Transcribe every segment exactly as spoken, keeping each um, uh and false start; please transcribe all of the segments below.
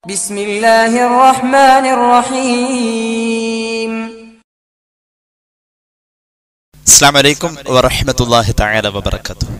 ബിസ്മില്ലാഹിർ റഹ്മാനിർ റഹീം. അസ്സലാമു അലൈക്കും വറഹ്മത്തുള്ളാഹി തആല വബറകാതുഹു.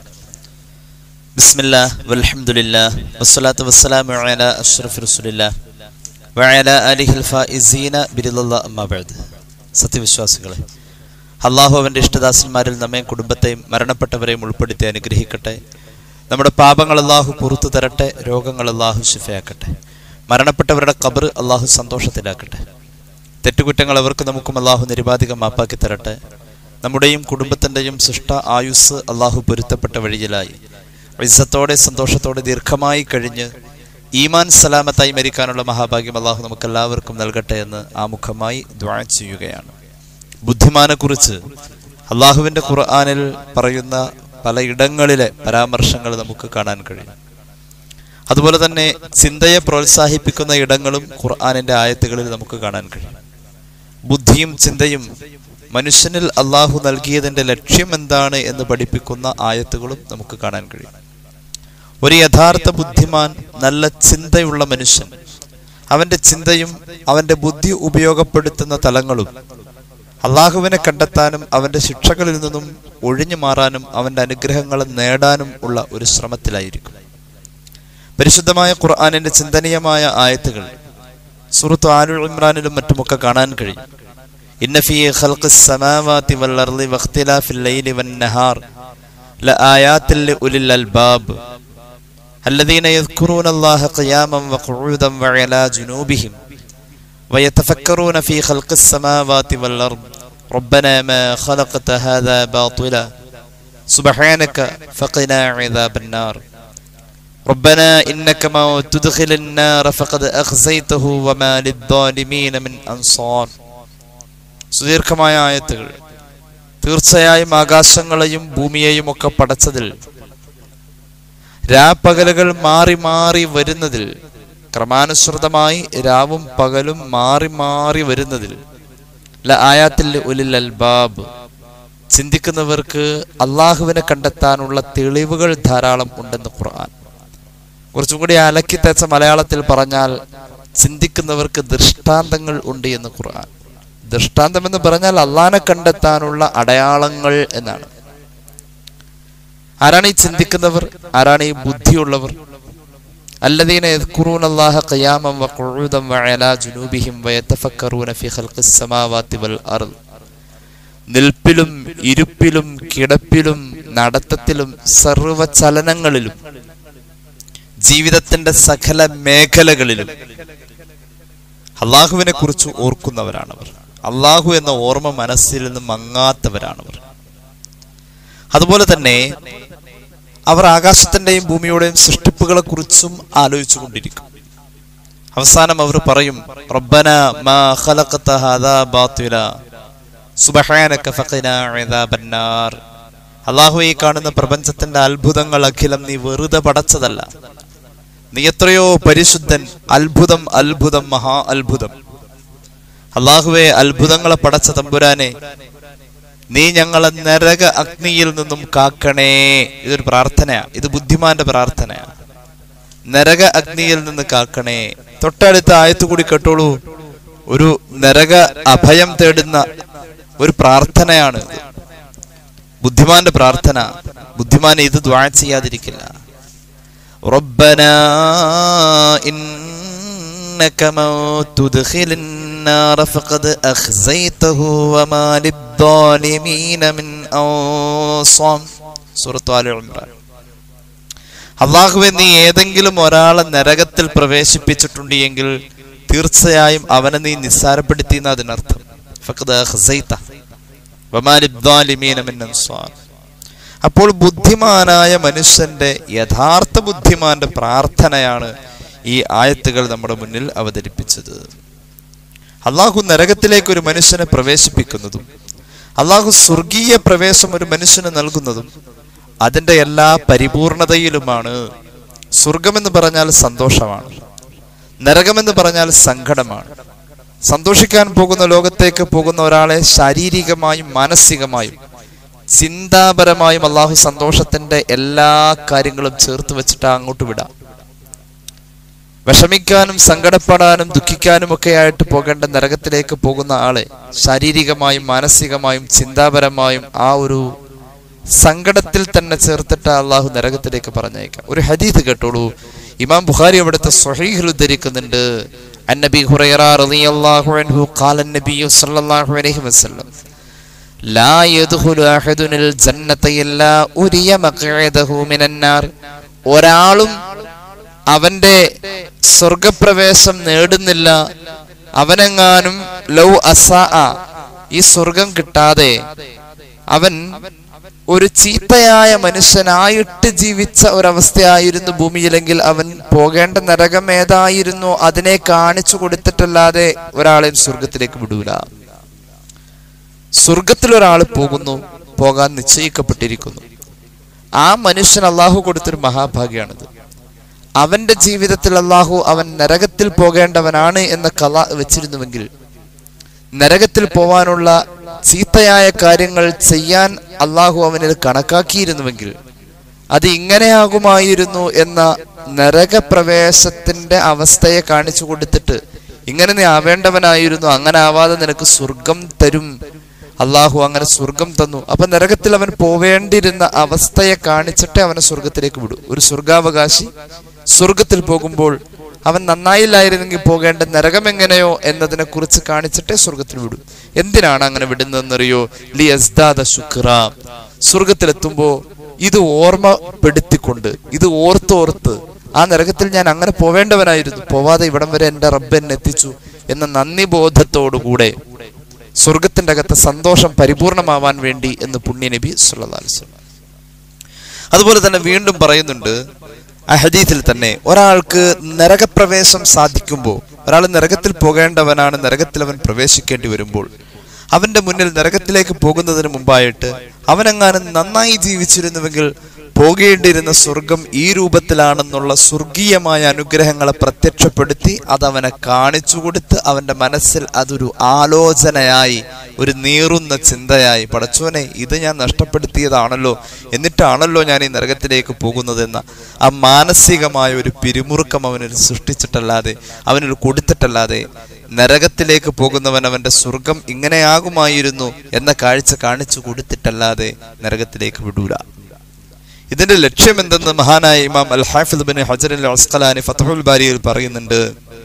ബിസ്മില്ലാഹ് വൽഹംദുലില്ലാഹ് വസ്സലാത്തു വസ്സലാമു അലാ അഷ്റഫി റസൂലില്ലാഹ് വഅലാ ആലിഹിൽ ഫായിസീന ബിറിദല്ലാഹി അമ്മാ ബഅദ്. സത്യവിശ്വാസികളെ, അല്ലാഹു അവന്റെ ഇഷ്ടദാസന്മാരിൽ നമ്മയും കുടുംബത്തെയും മരണപ്പെട്ടവരെയും ഉൾപ്പെടുത്തി അനുഗ്രഹിക്കട്ടെ. നമ്മുടെ പാപങ്ങൾ അല്ലാഹു പുറത്തു തരട്ടെ. രോഗങ്ങൾ അല്ലാഹു ശിഫയാക്കട്ടെ. മരണപ്പെട്ടവരുടെ ഖബർ അല്ലാഹു സന്തോഷത്തിലാക്കട്ടെ. തെറ്റുകുറ്റങ്ങൾ അവർക്ക് നമുക്കും അല്ലാഹു നിരുപാധികം മാപ്പാക്കി തരട്ടെ. നമ്മുടെയും കുടുംബത്തിൻ്റെയും സൃഷ്ട ആയുസ് അല്ലാഹു പൊരുത്തപ്പെട്ട വഴിയിലായി ഇസ്സത്തോടെ സന്തോഷത്തോടെ ദീർഘമായി കഴിഞ്ഞ് ഈമാൻ സലാമത്തായി മരിക്കാനുള്ള മഹാഭാഗ്യം അല്ലാഹു നമുക്കെല്ലാവർക്കും നൽകട്ടെ എന്ന് ആമുഖമായി ദുആ ചെയ്യുകയാണ്. ബുദ്ധിമാനെ കുറിച്ച് അല്ലാഹുവിൻ്റെ ഖുർആനിൽ പറയുന്ന പലയിടങ്ങളിലെ പരാമർശങ്ങൾ നമുക്ക് കാണാൻ കഴിയും. അതുപോലെ തന്നെ ചിന്തയെ പ്രോത്സാഹിപ്പിക്കുന്ന ഇടങ്ങളും ഖുർആനിൻ്റെ ആയത്തുകളിൽ നമുക്ക് കാണാൻ കഴിയും. ബുദ്ധിയും ചിന്തയും മനുഷ്യനിൽ അള്ളാഹു നൽകിയതിൻ്റെ ലക്ഷ്യം എന്താണ് എന്ന് പഠിപ്പിക്കുന്ന ആയത്തുകളും നമുക്ക് കാണാൻ കഴിയും. ഒരു യഥാർത്ഥ ബുദ്ധിമാൻ, നല്ല ചിന്തയുള്ള മനുഷ്യൻ, അവൻ്റെ ചിന്തയും അവൻ്റെ ബുദ്ധി ഉപയോഗപ്പെടുത്തുന്ന തലങ്ങളും അള്ളാഹുവിനെ കണ്ടെത്താനും അവൻ്റെ ശിക്ഷകളിൽ നിന്നും ഒഴിഞ്ഞു മാറാനും അവൻ്റെ അനുഗ്രഹങ്ങൾ നേടാനും ഉള്ള ഒരു ശ്രമത്തിലായിരിക്കും. പരിശുദ്ധമായ ഖുർആനിൻ്റെ ചിന്തനീയമായ ആയത്തുകൾ സൂറത്ത് ആലു ഇമ്രാനിലും മറ്റുമൊക്കെ കാണാൻ കഴിയും. ഇന്ന ഫീ ഖൽഖിസ് സമാവാതി വൽ അർളി വഖ്തിലാഫിൽ ലൈലി വൻ നഹാർ ലആയാതിൻ ലിഉലിൽ അൽബാബ് അല്ലദീന യദ്കുറൂനല്ലാഹ ഖിയാമൻ വഖുഊദൻ വഅലാ ജുനൂബിഹിം വയതഫക്കറൂന ഫീ ഖൽഖിസ് സമാവാതി വൽ അർളി റബ്ബനാ മാ ഖലഖത ഹാദാ ബാതില സുബ്ഹാനക ഫഖിനാ അദാബൻ നാർ ربنا إنك ما تدخل النار فقد أخزيته وما للظالمين من أنصار. സുദീർഘമായ ആയത്തുകൾ. തീർച്ചയായും ആകാശങ്ങളെയും ഭൂമിയെയും ഒക്കെ പടച്ചതിൽ, രാപ്പകലുകൾ മാറി മാറി വരുന്നതിൽ, ക്രമാനുസൃതമായി രാവും പകലും മാറി മാറി വരുന്നതിൽ ലആയാത്തിൽ ഉലിൽ അൽബാബ്, ചിന്തിക്കുന്നവർക്ക് അള്ളാഹുവിനെ കണ്ടെത്താനുള്ള തെളിവുകൾ ധാരാളം ഉണ്ടെന്ന് ഖുർആൻ. കുറച്ചും കൂടി അലക്കി തേച്ച മലയാളത്തിൽ പറഞ്ഞാൽ ചിന്തിക്കുന്നവർക്ക് ദൃഷ്ടാന്തങ്ങൾ ഉണ്ട് എന്ന് ഖുർആൻ. ദൃഷ്ടാന്തം എന്ന് പറഞ്ഞാൽ അള്ളാഹനെ കണ്ടെത്താനുള്ള അടയാളങ്ങൾ എന്നാണ്. ആരാണ് ഈ ചിന്തിക്കുന്നവർ? ആരാണ് ഈ ബുദ്ധിയുള്ളവർ? അല്ലദീന യദ്കുറൂനല്ലാഹ ഖിയാമൻ വഖുഊദൻ വഅലാ ജുനൂബിഹിം വയതഫക്കറൂന ഫീ ഖൽഖിസ് സമാവാതി വൽ അർള്. നിൽപ്പിലും ഇരുപ്പിലും കിടപ്പിലും നടത്തത്തിലും സർവ്വചലനങ്ങളിലും ജീവിതത്തിന്റെ സകല മേഖലകളിലും അള്ളാഹുവിനെ കുറിച്ച് ഓർക്കുന്നവരാണവർ. അള്ളാഹു എന്ന ഓർമ്മ മനസ്സിൽ നിന്ന് മങ്ങാത്തവരാണവർ. അതുപോലെ തന്നെ അവർ ആകാശത്തിന്റെയും ഭൂമിയുടെയും സൃഷ്ടിപ്പുകളെ കുറിച്ചും ആലോചിച്ചു കൊണ്ടിരിക്കും. അവസാനം അവർ പറയും, റബ്ബനാ മാ ഖലഖത ഹാദാ ബാതില സുബ്ഹാനക ഫഖിനാ അദാബൻ നാർ. അള്ളാഹു, ഈ കാണുന്ന പ്രപഞ്ചത്തിന്റെ അത്ഭുതങ്ങൾ അഖിലം നീ വെറുതെ പടച്ചതല്ല, നീ എത്രയോ പരിശുദ്ധൻ. അത്ഭുതം, അത്ഭുതം, മഹാ അത്ഭുതം. അള്ളാഹുവെ, അത്ഭുതങ്ങളെ പടച്ച തമ്പുരാനെ, നീ ഞങ്ങളെ നരക അഗ്നിയിൽ നിന്നും കാക്കണേ. ഇതൊരു പ്രാർത്ഥനയാ, ഇത് ബുദ്ധിമാന്റെ പ്രാർത്ഥനയാ. നരക അഗ്നിയിൽ നിന്ന് കാക്കണേ. തൊട്ടടുത്ത ആയത്ത് കൂടി കേട്ടോളൂ. ഒരു നരക അഭയം തേടുന്ന ഒരു പ്രാർത്ഥനയാണ് ഇത്. ബുദ്ധിമാന്റെ പ്രാർത്ഥന. ബുദ്ധിമാൻ ഇത് ദുആ ചെയ്യാതിരിക്കില്ല. റബ്ബനാ ഇന്നക മൻ തുദ്ഖിലിൻ നാറ ഫഖദ് അഖ്സൈതഹു വമാ ലിദ്ദാലിമീന മിൻ അൻസാർ. സൂറത്ത് ആലു ഇംറാൻ. അല്ലാഹുവേ, നീ ഏതെങ്കിലും ഒരാളെ നരകത്തിൽ പ്രവേശിപ്പിച്ചിട്ടുണ്ടെങ്കിൽ തീർച്ചയായും അവനെ നീ നിസ്സാരപ്പെടുത്തി എന്ന് അതിനർത്ഥം. ഫഖദ് അഖ്സൈത വമാ ലിദ്ദാലിമീന മിൻ അൻസാർ. അപ്പോൾ ബുദ്ധിമാനായ മനുഷ്യന്റെ, യഥാർത്ഥ ബുദ്ധിമാന്റെ പ്രാർത്ഥനയാണ് ഈ ആയത്തുകൾ നമ്മുടെ മുന്നിൽ അവതരിപ്പിച്ചത്. അള്ളാഹു നരകത്തിലേക്ക് ഒരു മനുഷ്യനെ പ്രവേശിപ്പിക്കുന്നതും അള്ളാഹു സ്വർഗീയ പ്രവേശം ഒരു മനുഷ്യന് നൽകുന്നതും അതിൻ്റെ എല്ലാ പരിപൂർണതയിലുമാണ്. സ്വർഗമെന്ന് പറഞ്ഞാൽ സന്തോഷമാണ്, നരകമെന്ന് പറഞ്ഞാൽ സങ്കടമാണ്. സന്തോഷിക്കാൻ പോകുന്ന ലോകത്തേക്ക് പോകുന്ന ഒരാളെ ശാരീരികമായും മാനസികമായും ചിന്താപരമായും അള്ളാഹു സന്തോഷത്തിന്റെ എല്ലാ കാര്യങ്ങളും ചേർത്ത് വെച്ചിട്ട് അങ്ങോട്ട് വിടാം. വിഷമിക്കാനും സങ്കടപ്പെടാനും ദുഃഖിക്കാനും ഒക്കെ ആയിട്ട് പോകേണ്ട നരകത്തിലേക്ക് പോകുന്ന ആളെ ശാരീരികമായും മാനസികമായും ചിന്താപരമായും ആ ഒരു സങ്കടത്തിൽ തന്നെ ചേർത്തിട്ട് അള്ളാഹു നരകത്തിലേക്ക് പറഞ്ഞയക്കാം. ഒരു ഹദീസ് കേട്ടോളൂ. ഇമാം ബുഖാരി അവിടുത്തെ സ്വഹീഹിൽ ഉദ്ധരിക്കുന്നുണ്ട്. അന്നബി ഹുറൈറ റളിയല്ലാഹു അൻഹു ഖാല നബി സല്ലല്ലാഹു അലൈഹി വസല്ലം ലാ യദ്ഖുലു അഹദുൽ ജന്നത ഇല്ലാ ഉരിയ മഖ്അദഹു മിനന്നാർ. ഒരാളും അവന്റെ സ്വർഗപ്രവേശം നേടുന്നില്ല, അവനെങ്ങാനും ലൗ അസാ ഈ സ്വർഗം കിട്ടാതെ അവൻ ഒരു ചീത്തയായ മനുഷ്യനായിട്ട് ജീവിച്ച ഒരവസ്ഥയായിരുന്നു ഭൂമിയിലെങ്കിൽ അവൻ പോകേണ്ട നരകം ഏതായിരുന്നു അതിനെ കാണിച്ചു കൊടുത്തിട്ടല്ലാതെ ഒരാളെയും സ്വർഗത്തിലേക്ക് വിടൂല. സ്വർഗത്തിൽ ഒരാൾ പോകുന്നു, പോകാൻ നിശ്ചയിക്കപ്പെട്ടിരിക്കുന്നു. ആ മനുഷ്യൻ അള്ളാഹു കൊടുത്തൊരു മഹാഭാഗ്യാണിത്. അവന്റെ ജീവിതത്തിൽ അള്ളാഹു അവൻ നരകത്തിൽ പോകേണ്ടവനാണ് എന്ന കഥ വെച്ചിരുന്നുവെങ്കിൽ, നരകത്തിൽ പോവാനുള്ള ചീത്തയായ കാര്യങ്ങൾ ചെയ്യാൻ അള്ളാഹു അവനിൽ കണക്കാക്കിയിരുന്നുവെങ്കിൽ അത് ഇങ്ങനെയാകുമായിരുന്നു എന്ന നരകപ്രവേശത്തിന്റെ അവസ്ഥയെ കാണിച്ചു കൊടുത്തിട്ട് ഇങ്ങനെ നീ ആവേണ്ടവനായിരുന്നു, അങ്ങനെ ആവാതെ നിനക്ക് സ്വർഗം തരും, അള്ളാഹു അങ്ങനെ സ്വർഗം തന്നു. അപ്പൊ നരകത്തിൽ അവൻ പോവേണ്ടിയിരുന്ന അവസ്ഥയെ കാണിച്ചിട്ട് അവനെ സ്വർഗത്തിലേക്ക് വിടും. ഒരു സ്വർഗാവകാശി സ്വർഗത്തിൽ പോകുമ്പോൾ അവൻ നന്നായില്ലായിരുന്നെങ്കിൽ പോകേണ്ട നരകം എങ്ങനെയോ എന്നതിനെ കുറിച്ച് കാണിച്ചിട്ടേ സ്വർഗത്തിൽ വിടും. എന്തിനാണ് അങ്ങനെ വിടുന്നതെന്നറിയോ? ലി അസ്ദാദ ശുക്ര. സ്വർഗത്തിലെത്തുമ്പോ ഇത് ഓർമ്മപ്പെടുത്തിക്കൊണ്ട്, ഇത് ഓർത്തോർത്ത് ആ നരകത്തിൽ ഞാൻ അങ്ങനെ പോവേണ്ടവനായിരുന്നു, പോവാതെ ഇവിടം വരെ എന്റെ റബ്ബ് എന്നെ എത്തിച്ചു എന്ന നന്ദി ബോധത്തോടുകൂടെ സ്വർഗത്തിന്റെ അകത്തെ സന്തോഷം പരിപൂർണമാവാൻ വേണ്ടി എന്ന് പുണ്യ നബി സല്ലല്ലാഹു അലൈഹി വസല്ലം. അതുപോലെ തന്നെ വീണ്ടും പറയുന്നുണ്ട് ആ ഹദീസിൽ തന്നെ, ഒരാൾക്ക് നരകപ്രവേശം സാധിക്കുമ്പോൾ, ഒരാൾ നരകത്തിൽ പോകേണ്ടവനാണ്, നരകത്തിൽ അവൻ പ്രവേശിക്കേണ്ടി വരുമ്പോൾ അവന്റെ മുന്നിൽ നരകത്തിലേക്ക് പോകുന്നതിന് മുമ്പായിട്ട് അവനെങ്ങാനും നന്നായി ജീവിച്ചിരുന്നുവെങ്കിൽ പോകേണ്ടിയിരുന്ന സ്വർഗം ഈ രൂപത്തിലാണെന്നുള്ള സ്വർഗീയമായ അനുഗ്രഹങ്ങളെ പ്രത്യക്ഷപ്പെടുത്തി അതവനെ കാണിച്ചു കൊടുത്ത് അവന്റെ മനസ്സിൽ അതൊരു ആലോചനയായി, ഒരു നീറുന്ന ചിന്തയായി, പടച്ചോനെ ഇത് ഞാൻ നഷ്ടപ്പെടുത്തിയതാണല്ലോ, എന്നിട്ടാണല്ലോ ഞാൻ ഈ നരകത്തിലേക്ക് പോകുന്നതെന്ന ആ മാനസികമായ ഒരു പിരിമുറുക്കം അവനിൽ സൃഷ്ടിച്ചിട്ടല്ലാതെ, അവനിൽ കൊടുത്തിട്ടല്ലാതെ നരകത്തിലേക്ക് പോകുന്നവൻ അവന്റെ സ്വർഗം ഇങ്ങനെയാകുമായിരുന്നു എന്ന കാഴ്ച കാണിച്ചു കൊടുത്തിട്ടല്ലാതെ നരകത്തിലേക്ക് വിടൂല. ഇതിന്റെ ലക്ഷ്യം എന്തെന്ന് മഹാനായ ഇമാം അൽ ഹാഫിദ് ബിൻ ഹജർ അൽ അസ്ഖലാനി ഫത്ഹുൽ ബാരിയിൽ പറയുന്നുണ്ട്.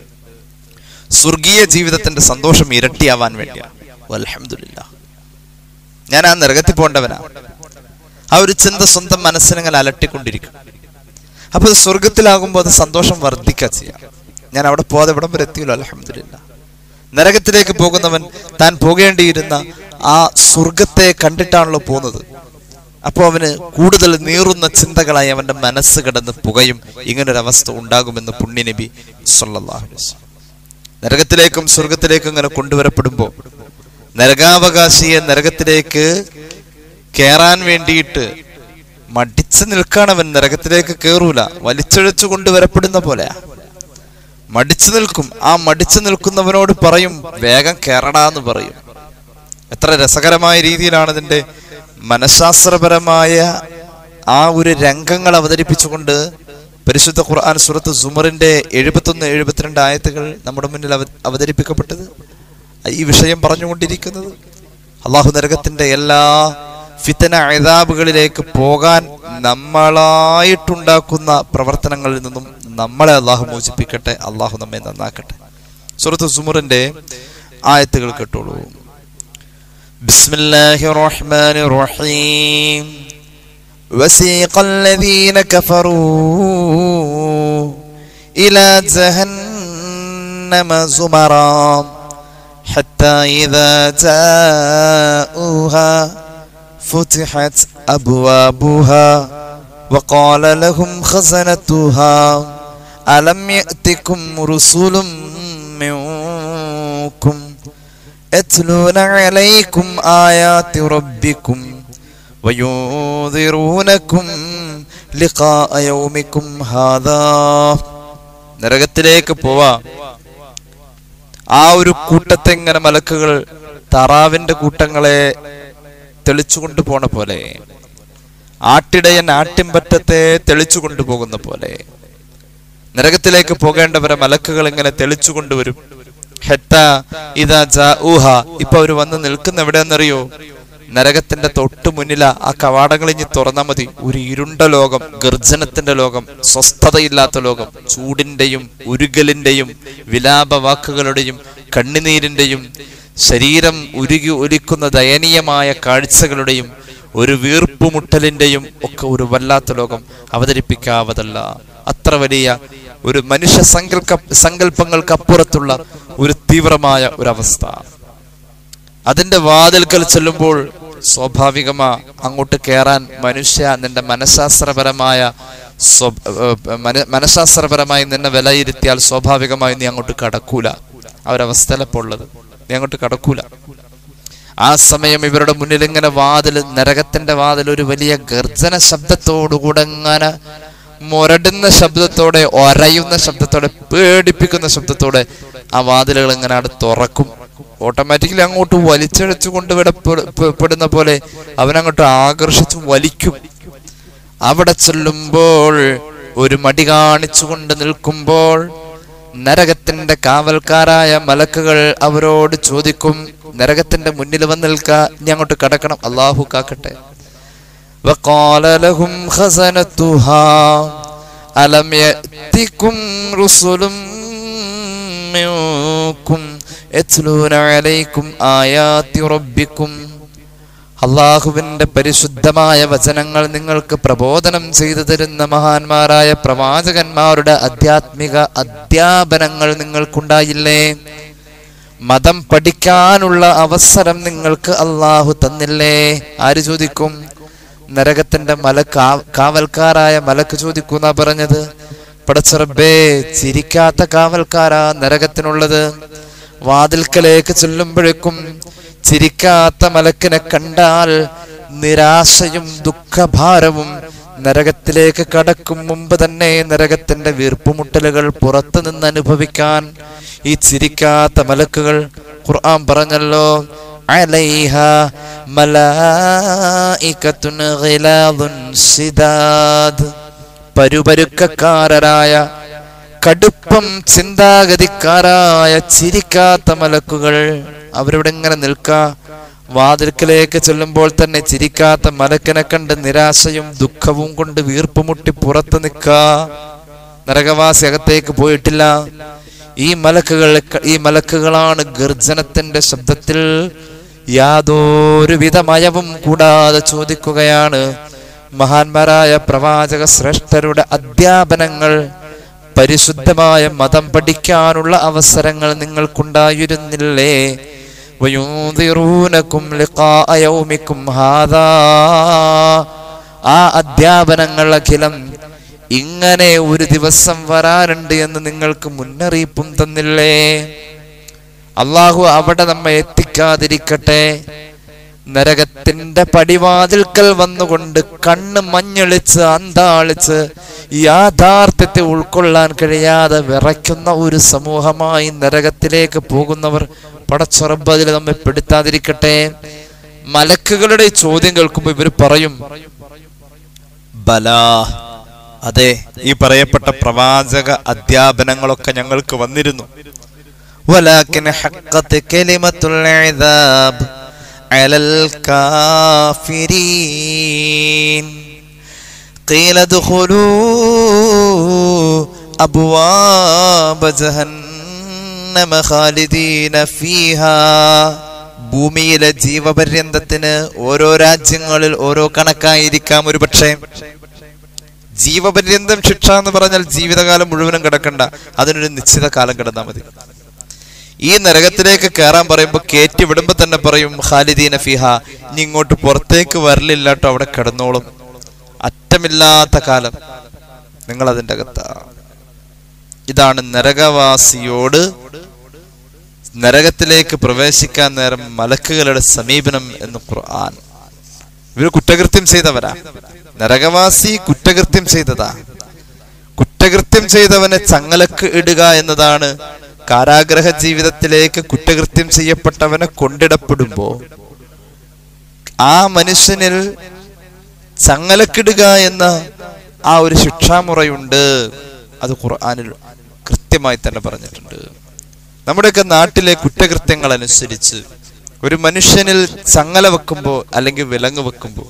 സ്വർഗീയ ജീവിതത്തിന്റെ സന്തോഷം ഇരട്ടിയാവാൻ വേണ്ടിയാണ്. അൽഹംദുലില്ലാഹ്, ഞാൻ ആ നരകത്തിൽ പോകേണ്ടവനാ, ആ ഒരു ചിന്ത സ്വന്തം മനസ്സിനങ്ങനെ അലട്ടിക്കൊണ്ടിരിക്കും. അപ്പൊ സ്വർഗത്തിലാകുമ്പോൾ അത് സന്തോഷം വർദ്ധിക്കുക ചെയ്യാം. ഞാൻ അവിടെ പോകാതെ ഇവിടം വരെ എത്തിയല്ലോ, അൽഹംദുലില്ലാഹ്. നരകത്തിലേക്ക് പോകുന്നവൻ താൻ പോകേണ്ടിയിരുന്ന ആ സ്വർഗത്തെ കണ്ടിട്ടാണല്ലോ പോകുന്നത്. അപ്പോൾ അവന് കൂടുതൽ നീറുന്ന ചിന്തകളായി അവന്റെ മനസ്സ് കിടന്ന് പുകയും. ഇങ്ങനൊരവസ്ഥ ഉണ്ടാകുമെന്ന് പുണ്യനബി സല്ലല്ലാഹു അലൈഹി വസല്ലം. നരകത്തിലേക്കും സ്വർഗത്തിലേക്കും ഇങ്ങനെ കൊണ്ടുവരപ്പെടുമ്പോൾ നരകാവകാശിയെ നരകത്തിലേക്ക് കയറാൻ വേണ്ടിയിട്ട് മടിച്ചു നിൽക്കാണവൻ. നരകത്തിലേക്ക് കയറൂല, വലിച്ചഴച്ചു കൊണ്ടുവരപ്പെടുന്ന പോലെയാ, മടിച്ചു നിൽക്കും. ആ മടിച്ചു നിൽക്കുന്നവനോട് പറയും വേഗം കയറടാന്ന് പറയും. എത്ര രസകരമായ രീതിയിലാണ് ഇതിന്റെ മനഃശാസ്ത്രപരമായ ആ ഒരു രംഗങ്ങൾ അവതരിപ്പിച്ചുകൊണ്ട് പരിശുദ്ധ ഖുർആൻ സൂറത്ത് സുമറിന്റെ എഴുപത്തൊന്ന് എഴുപത്തിരണ്ട് ആയത്തുകൾ നമ്മുടെ മുന്നിൽ അവതരിപ്പിക്കപ്പെട്ടത്. ഈ വിഷയം പറഞ്ഞുകൊണ്ടിരിക്കുന്നത് അള്ളാഹു നരകത്തിന്റെ എല്ലാ ഫിത്തന അദാബുകളിലേക്ക് പോകാൻ നമ്മളായിട്ടുണ്ടാക്കുന്ന പ്രവർത്തനങ്ങളിൽ നിന്നും നമ്മളെ അള്ളാഹു മോചിപ്പിക്കട്ടെ, അള്ളാഹു നമ്മെ നന്നാക്കട്ടെ. സൂറത്ത് സുമറിന്റെ ആയത്തുകൾ കേട്ടോളൂ. ബിസ്മില്ലാഹിർ റഹ്മാനിർ റഹീം. വസീഖ الذين كفروا إلى جهنم زمرا حتى إذا جاءوها فتحت أبوابها وقال لهم خزنتها ألم يأتكم رسل منكم يتلون عليكم آيات ربكم وينذرونكم لقاء يومكم هذا. നരകത്തിലേക്ക് പോവാ ആ ഒരു കൂട്ടത്തെ ഇങ്ങനെ മലക്കുകൾ താറാവിന്റെ കൂട്ടങ്ങളെ തെളിച്ചു കൊണ്ടുപോണ പോലെ, ആട്ടിടയൻ ആട്ടിൻപറ്റത്തെ തെളിച്ചു കൊണ്ടുപോകുന്ന പോലെ നരകത്തിലേക്ക് പോകേണ്ടവരെ മലക്കുകൾ ഇങ്ങനെ തെളിച്ചു കൊണ്ടുവരും. ഹത്താ ഇദാ ജാഊഹ, ഇപ്പൊ അവര് വന്ന് നിൽക്കുന്ന എവിടെയെന്നറിയോ? നരകത്തിന്റെ തൊട്ടു മുന്നില. ആ കവാടങ്ങൾ ഇനി തുറന്നാ മതി. ഒരു ഇരുണ്ട ലോകം, ഗർജനത്തിന്റെ ലോകം, സ്വസ്ഥതയില്ലാത്ത ലോകം, ചൂടിന്റെയും ഉരുകലിന്റെയും വിലാപ വാക്കുകളുടെയും കണ്ണുനീരിന്റെയും ശരീരം ഉരുകി ഒലിക്കുന്ന ദയനീയമായ കാഴ്ചകളുടെയും ഒരു വീർപ്പുമുട്ടലിന്റെയും ഒക്കെ ഒരു വല്ലാത്ത ലോകം അവതരിപ്പിക്കാവതല്ല. അത്ര വലിയ ഒരു മനുഷ്യ സങ്കല്പ സങ്കല്പങ്ങൾക്ക് അപ്പുറത്തുള്ള ഒരു തീവ്രമായ ഒരവസ്ഥ. അതിന്റെ വാതിൽക്കൽ ചെല്ലുമ്പോൾ സ്വാഭാവികമാ അങ്ങോട്ട് കയറാൻ മനുഷ്യ നിന്റെ മനഃശാസ്ത്രപരമായ മനഃശാസ്ത്രപരമായി നിന്നെ വിലയിരുത്തിയാൽ സ്വാഭാവികമായി നീ അങ്ങോട്ട് കടക്കൂല. ആ ഒരവസ്ഥയിലപ്പോൾ ഉള്ളത്, നീ അങ്ങോട്ട് കടക്കൂല. ആ സമയം ഇവരുടെ മുന്നിൽ ഇങ്ങനെ വാതിൽ, നരകത്തിന്റെ വാതിൽ ഒരു വലിയ ഗർജന ശബ്ദത്തോടുകൂടെ ഇങ്ങനെ മുരടുന്ന ശബ്ദത്തോടെ, ഒരയുന്ന ശബ്ദത്തോടെ, പേടിപ്പിക്കുന്ന ശബ്ദത്തോടെ ആ വാതിലുകൾ ഇങ്ങനെ അവിടെ തുറക്കും. ഓട്ടോമാറ്റിക്കലി അങ്ങോട്ട് വലിച്ചഴച്ചു കൊണ്ടുവിടപ്പെടുന്ന പോലെ അവനങ്ങോട്ട് ആകർഷിച്ചു വലിക്കും. അവിടെ ചെല്ലുമ്പോൾ ഒരു മടി കാണിച്ചുകൊണ്ട് നിൽക്കുമ്പോൾ നരകത്തിന്റെ കാവൽക്കാരായ മലക്കുകൾ അവരോട് ചോദിക്കും, നരകത്തിന്റെ മുന്നിൽ വന്ന് നിൽക്കാ, ഇനി അങ്ങോട്ട് കടക്കണം. അല്ലാഹു കാക്കട്ടെ. وقال لهم خزنتها ألم يأتكم رسل منكم يتلون عليكم آيات ربكم. അള്ളാഹുവിന്റെ പരിശുദ്ധമായ വചനങ്ങൾ നിങ്ങൾക്ക് പ്രബോധനം ചെയ്തു തരുന്ന മഹാന്മാരായ പ്രവാചകന്മാരുടെ ആധ്യാത്മിക അധ്യാപനങ്ങൾ നിങ്ങൾക്കുണ്ടായില്ലേ? മതം പഠിക്കാനുള്ള അവസരം നിങ്ങൾക്ക് അള്ളാഹു തന്നില്ലേ? ആര് ചോദിക്കും? നരകത്തിന്റെ മലക്ക്, കാവൽക്കാരായ മലക്ക് ചോദിക്കുന്ന പറഞ്ഞത്. പടച്ചറബേ, ചിരിക്കാത്ത കാവൽക്കാരാ നരകത്തിനുള്ളത്. വാതിൽക്കലേക്ക് ചെല്ലുമ്പോഴേക്കും ചിരിക്കാത്ത മലക്കിനെ കണ്ടാൽ നിരാശയും ദുഃഖഭാരവും, നരകത്തിലേക്ക് കടക്കും മുമ്പ് തന്നെ നരകത്തിന്റെ വീർപ്പുമുട്ടലുകൾ പുറത്തു നിന്ന് അനുഭവിക്കാൻ ഈ ചിരിക്കാത്ത മലക്കുകൾ, ഖുർആൻ പറഞ്ഞല്ലോ, അലൈഹ മലായികത്തുൻ ഗിലാദുൻ ശിദാദ്, പരുപരുക്കക്കാരായ കടുപ്പം ചിന്താഗതിക്കാരായ ചിരിക്കാത്ത മലക്കുകൾ അവരിവിടെ ഇങ്ങനെ നിൽക്കാ. വാതിൽക്കലേക്ക് ചെല്ലുമ്പോൾ തന്നെ ചിരിക്കാത്ത മലക്കിനെ കണ്ട് നിരാശയും ദുഃഖവും കൊണ്ട് വീർപ്പുമുട്ടി പുറത്ത് നിൽക്കാ. നരകവാസി അകത്തേക്ക് പോയിട്ടില്ല. ഈ മലക്കുകൾ ഈ മലക്കുകളാണ് ഗർജനത്തിന്റെ ശബ്ദത്തിൽ യാതൊരുവിധ മയവും കൂടാതെ ചോദിക്കുകയാണ്, മഹാന്മാരായ പ്രവാചക ശ്രേഷ്ഠരുടെ അധ്യാപനങ്ങൾ, പരിശുദ്ധമായ മതം പഠിക്കാനുള്ള അവസരങ്ങൾ നിങ്ങൾക്കുണ്ടായിരുന്നില്ലേ? വയുൻദിറൂനകും ലിഖാഅ യൗമികും ഹാദാ, ആ അധ്യാപനങ്ങൾ അഖിലം ഇങ്ങനെ ഒരു ദിവസം വരാനുണ്ട് എന്ന് നിങ്ങൾക്ക് മുന്നറിയിപ്പും തന്നില്ലേ? അള്ളാഹു അവിടെ നമ്മെ എത്തിക്കാതിരിക്കട്ടെ. നരകത്തിന്റെ പടിവാതിൽക്കൽ വന്നുകൊണ്ട് കണ്ണ് മഞ്ഞളിച്ച് അന്താളിച്ച് യാഥാർത്ഥ്യത്തെ ഉൾക്കൊള്ളാൻ കഴിയാതെ വിറയ്ക്കുന്ന ഒരു സമൂഹമായി നരകത്തിലേക്ക് പോകുന്നവർ പടച്ചറബ് അതിൽ നമ്മെ പെടുത്താതിരിക്കട്ടെ. മലക്കുകളുടെ ചോദ്യം കേൾക്കുമ്പോൾ ഇവർ പറയും, ബലാ, അതെ, ഈ പറയപ്പെട്ട പ്രവാചക അധ്യാപനങ്ങളൊക്കെ ഞങ്ങൾക്ക് വന്നിരുന്നു. വലാകിൻ ഹഖ്ഖത് കലിമത്തുൽ ഇദാബ് അലൽ കാഫിരീൻ ഖീല ദഖുലൂ അബ്വാബ ജഹന്നമ ഖാലിദീന ഫീഹാ. ഭൂമിയിലെ ജീവപര്യന്തത്തിന് ഓരോ രാജ്യങ്ങളിൽ ഓരോ കണക്കായിരിക്കാം. ഒരു പക്ഷേ ജീവപര്യന്തം ശിക്ഷ എന്ന് പറഞ്ഞാൽ ജീവിതകാലം മുഴുവനും കിടക്കണ്ട, അതിനൊരു നിശ്ചിത കാലം കിടന്നാൽ മതി. ഈ നരകത്തിലേക്ക് കയറാൻ പറയുമ്പോൾ കയറ്റി വിടുമ്പോ തന്നെ പറയും, ഖാലിദീന ഫിഹ, ഇനി ഇങ്ങോട്ട് പുറത്തേക്ക് വരലില്ലാട്ടോ, അവിടെ കിടന്നോളും, അറ്റമില്ലാത്ത കാലം നിങ്ങൾ അതിൻ്റെ അകത്താ. ഇതാണ് നരകവാസിയോട് നരകത്തിലേക്ക് പ്രവേശിക്കാൻ നേരം മലക്കുകളുടെ സമീപനം എന്ന് ഖുർആൻ. ഇവര് കുറ്റകൃത്യം ചെയ്തവരാ. നരകവാസി കുറ്റകൃത്യം ചെയ്തതാ. കുറ്റകൃത്യം ചെയ്തവനെ ചങ്ങലക്ക് ഇടുക എന്നതാണ്. കാരാഗ്രഹ ജീവിതത്തിലേക്ക് കുറ്റകൃത്യം ചെയ്യപ്പെട്ടവനെ കൊണ്ടിടപ്പെടുമ്പോ ആ മനുഷ്യനിൽ ചങ്ങലക്കിടുക എന്ന ആ ഒരു ശിക്ഷാമുറയുണ്ട്. അത് ഖുർആനിൽ കൃത്യമായി തന്നെ പറഞ്ഞിട്ടുണ്ട്. നമ്മുടെയൊക്കെ നാട്ടിലെ കുറ്റകൃത്യങ്ങൾ അനുസരിച്ച് ഒരു മനുഷ്യനിൽ ചങ്ങല വെക്കുമ്പോൾ അല്ലെങ്കിൽ വിലങ്ങ് വെക്കുമ്പോൾ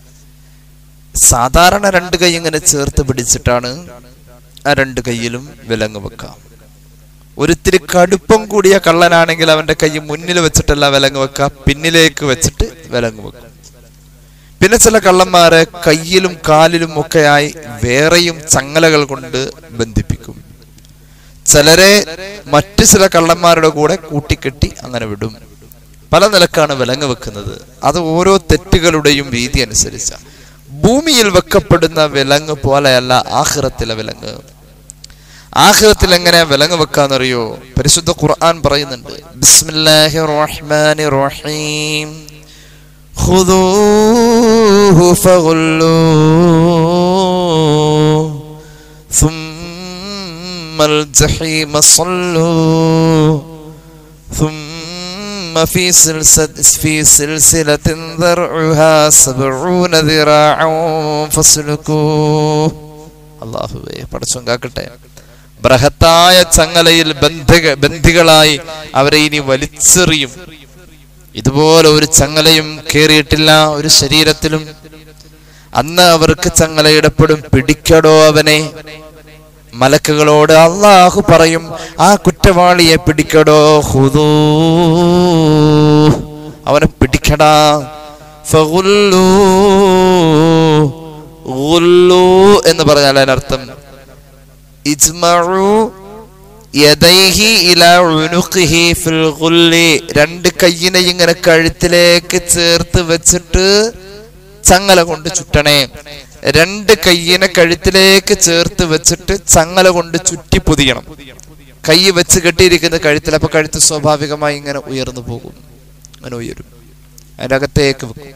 സാധാരണ രണ്ട് കൈ ഇങ്ങനെ ചേർത്ത് പിടിച്ചിട്ടാണ് ആ രണ്ട് കൈയിലും വിലങ്ങ് വെക്കാം. ഒരിത്തിരി കടുപ്പം കൂടിയ കള്ളനാണെങ്കിൽ അവന്റെ കൈ മുന്നിൽ വെച്ചിട്ടല്ല വിലങ്ങ് വെക്കുക, പിന്നിലേക്ക് വെച്ചിട്ട് വിലങ്ങ് വെക്കും. പിന്നെ ചില കള്ളന്മാരെ കയ്യിലും കാലിലും ഒക്കെയായി വേറെയും ചങ്ങലകൾ കൊണ്ട് ബന്ധിപ്പിക്കും. ചിലരെ മറ്റു ചില കള്ളന്മാരുടെ കൂടെ കൂട്ടിക്കെട്ടി അങ്ങനെ വിടും. പല നിലക്കാണ് വിലങ്ങ് വെക്കുന്നത്. അത് ഓരോ തെറ്റുകളുടെയും രീതി അനുസരിച്ച. ഭൂമിയിൽ വെക്കപ്പെടുന്ന വിലങ്ങ് പോലെയല്ല ആഖിറത്തിലെ വിലങ്ങ്. ആഖിറത്തിൽ എങ്ങനെ വിലങ്ങ് വെക്കാന്നറിയോ? പരിശുദ്ധ ഖുർആൻ പറയുന്നുണ്ട്, ബിസ്മില്ലാഹിർ റഹ്മാനിർ റഹീം ഖുദൂഹു ഫഗുല്ലൂ സുമ്മൽ ജഹീമ സല്ലൂ സുമ്മ ഫീ ഫീ സിൽസിലത്തിൻ ദർഉഹാ സബ്ഊന ദിറാഅൻ ഫസ്ലുകൂ. അല്ലാഹുവേ, പടച്ചോൻ കാക്കട്ടെ. ബൃഹത്തായ ചങ്ങലയിൽ ബന്ധ ബന്ധികളായി അവരെ ഇനി വലിച്ചെറിയും. ഇതുപോലെ ഒരു ചങ്ങലയും കേറിയിട്ടില്ല ഒരു ശരീരത്തിലും. അന്ന് അവർക്ക് ചങ്ങലയിടപ്പെടും, പിടിക്കടോ അവനെ. മലക്കുകളോട് അല്ലാഹു പറയും, ആ കുറ്റവാളിയെ പിടിക്കടോ, ഖുദൂ, അവനെ പിടിക്കടാ. ഫഗുല്ലൂ, ഗുല്ലൂ എന്ന് പറഞ്ഞാൽ അതിനർത്ഥം ഇജ്മഉ യദൈഹി ഇലാ ഉനുഖിഹി ഫിൽ ഗുല്ലി, രണ്ട് കയ്യിനെ ഇങ്ങനെ കഴുത്തിലേക്ക് ചേർത്ത് വെച്ചിട്ട് ചങ്ങല കൊണ്ട് ചുറ്റണേ. രണ്ട് കയ്യിനെ കഴുത്തിലേക്ക് ചേർത്ത് വെച്ചിട്ട് ചങ്ങല കൊണ്ട് ചുറ്റി പൊതിയണം. കൈ വെച്ച് കെട്ടിയിരിക്കുന്ന കഴുത്തിൽ, അപ്പൊ കഴുത്ത് സ്വാഭാവികമായി ഇങ്ങനെ ഉയർന്നു പോകും. അങ്ങനെ ഉയരും, അതിന്റെ അകത്തേക്ക് വെക്കും.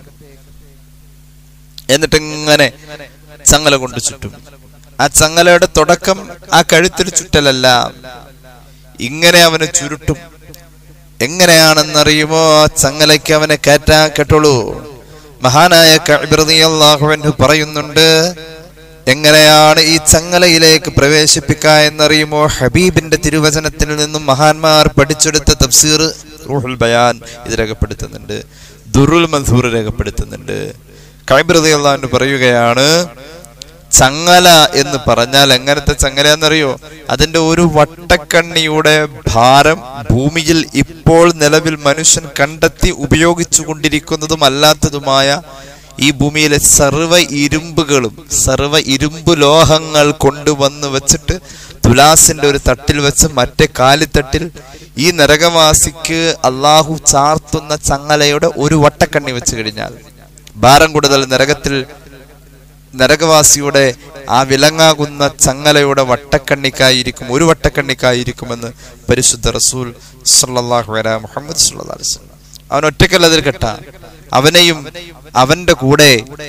എന്നിട്ട് ഇങ്ങനെ ചങ്ങല കൊണ്ട് ചുറ്റും. ആ ചങ്ങലയുടെ തുടക്കം ആ കഴുത്തിൽ ചുറ്റലല്ല, ഇങ്ങനെ അവന് ചുരുട്ടും. എങ്ങനെയാണെന്നറിയുമോ? ആ ചങ്ങലയ്ക്ക് അവനെ കയറ്റാ കേട്ടോളൂ. മഹാനായ കഅബ് റളിയല്ലാഹു അൻഹു പറയുന്നുണ്ട്, എങ്ങനെയാണ് ഈ ചങ്ങലയിലേക്ക് പ്രവേശിപ്പിക്കുക എന്നറിയുമോ? ഹബീബിന്റെ തിരുവചനത്തിൽ നിന്നും മഹാന്മാർ പഠിച്ചെടുത്ത തഫ്സീർ റൂഹുൽ ബയാൻ ഇത് രേഖപ്പെടുത്തുന്നുണ്ട്, ദുറുൽ മൻസൂർ രേഖപ്പെടുത്തുന്നുണ്ട്. കഅബ് റളിയല്ലാഹു അൻഹു പറയുകയാണ്, ചങ്ങല എന്ന് പറഞ്ഞാൽ എങ്ങനത്തെ ചങ്ങലയെന്നറിയോ? അതിന്റെ ഒരു വട്ടക്കണ്ണിയുടെ ഭാരം ഭൂമിയിൽ ഇപ്പോൾ നിലവിൽ മനുഷ്യൻ കണ്ടെത്തി ഉപയോഗിച്ചു കൊണ്ടിരിക്കുന്നതും അല്ലാത്തതുമായ ഈ ഭൂമിയിലെ സർവ്വ ഇരുമ്പുകളും സർവ്വ ഇരുമ്പ് ലോഹങ്ങൾ കൊണ്ടുവന്ന് വെച്ചിട്ട് തുലാസിന്റെ ഒരു തട്ടിൽ വെച്ച് മറ്റേ കാലിത്തട്ടിൽ ഈ നരകവാസിക്ക് അള്ളാഹു ചാർത്തുന്ന ചങ്ങലയുടെ ഒരു വട്ടക്കണ്ണി വെച്ച് കഴിഞ്ഞാൽ ഭാരം കൂടുതൽ നരകത്തിൽ നരകവാസിയുടെ ആ വിലങ്ങാകുന്ന ചങ്ങലയുടെ വട്ടക്കണ്ണിക്കായിരിക്കും, ഒരു വട്ടക്കണ്ണിക്കായിരിക്കുമെന്ന് പരിശുദ്ധ റസൂൽ സല്ലല്ലാഹു അലൈഹി മുഹമ്മദ് സല്ലല്ലാഹു അലൈഹി വസല്ലം. അവൻ ഒറ്റക്കല്ല അതിൽ കെട്ട, അവനെയും അവന്റെ കൂടെ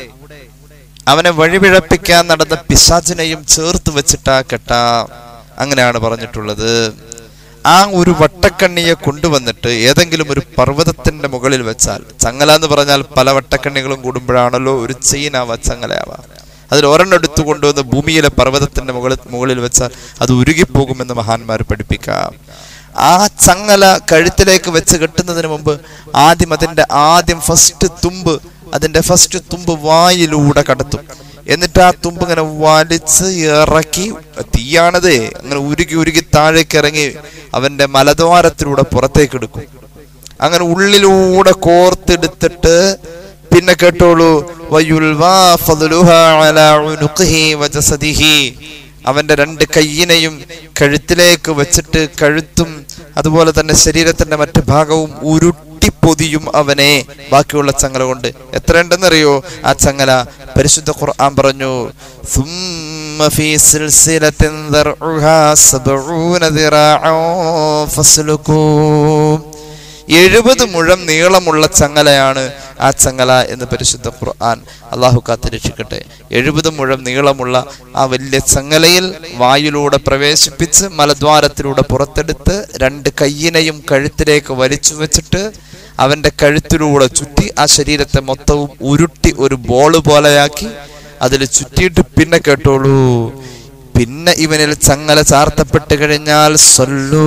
അവനെ വഴിപിഴപ്പിക്കാൻ നടന്ന പിശാചിനെയും ചേർത്ത് വെച്ചിട്ടാ കെട്ട. അങ്ങനെയാണ് പറഞ്ഞിട്ടുള്ളത്. ആ ഒരു വട്ടക്കണ്ണിയെ കൊണ്ടുവന്നിട്ട് ഏതെങ്കിലും ഒരു പർവ്വതത്തിന്റെ മുകളിൽ വെച്ചാൽ, ചങ്ങല എന്ന് പറഞ്ഞാൽ പല വട്ടക്കണ്ണികളും കൂടുമ്പോഴാണല്ലോ ഒരു ചെയിനാവാ ചങ്ങലയാവാ. അതിൽ ഒരെണ്ണം എടുത്തു കൊണ്ടുവന്ന് ഭൂമിയിലെ പർവ്വതത്തിന്റെ മുകളിൽ മുകളിൽ വെച്ചാൽ അത് ഉരുകിപ്പോകുമെന്ന് മഹാന്മാർ പഠിപ്പിക്കാം. ആ ചങ്ങല കഴുത്തിലേക്ക് വെച്ച് കെട്ടുന്നതിന് മുമ്പ് ആദ്യം അതിന്റെ ആദ്യം ഫസ്റ്റ് തുമ്പ് അതിന്റെ ഫസ്റ്റ് തുമ്പ് വായിലൂടെ കടത്തും. എന്നിട്ട് ആ തുമ്പ് ഇങ്ങനെ വലിച്ച് ഇറക്കി, തീയാണത്, അങ്ങനെ ഉരുകി ഉരുകി താഴേക്ക് ഇറങ്ങി അവന്റെ മലദ്വാരത്തിലൂടെ പുറത്തേക്ക് എടുക്കും. അങ്ങനെ ഉള്ളിലൂടെ കോർത്തെടുത്തിട്ട് പിന്നെ കേട്ടോളൂ, അവന്റെ രണ്ട് കയ്യിനെയും കഴുത്തിലേക്ക് വെച്ചിട്ട് കഴുത്തും അതുപോലെ തന്നെ ശരീരത്തിന്റെ മറ്റു ഭാഗവും ഉരുട്ടിപ്പൊതിയും അവനെ ബാക്കിയുള്ള ചങ്ങല കൊണ്ട്. എത്ര ഉണ്ടെന്നറിയോ ആ ചങ്ങല? പരിശുദ്ധ ഖുർആൻ പറഞ്ഞു, എഴുപത് മുഴം നീളമുള്ള ചങ്ങലയാണ് ആ ചങ്ങല എന്ന് പരിശുദ്ധ ഖുർആൻ. അള്ളാഹു കാത്ത് രക്ഷിക്കട്ടെ. എഴുപത് മുഴം നീളമുള്ള ആ വലിയ ചങ്ങലയിൽ വായിലൂടെ പ്രവേശിപ്പിച്ച് മലദ്വാരത്തിലൂടെ പുറത്തെടുത്ത് രണ്ട് കയ്യിനെയും കഴുത്തിലേക്ക് വലിച്ചു വെച്ചിട്ട് അവന്റെ കഴുത്തിലൂടെ ചുറ്റി ആ ശരീരത്തെ മൊത്തവും ഉരുട്ടി ഒരു ബോള് പോലെയാക്കി അതിൽ ചുറ്റിയിട്ട് പിന്നെ കേട്ടോളൂ, പിന്നെ ഇവനിൽ ചങ്ങല ചാർത്തപ്പെട്ട് കഴിഞ്ഞാൽ സല്ലൂ,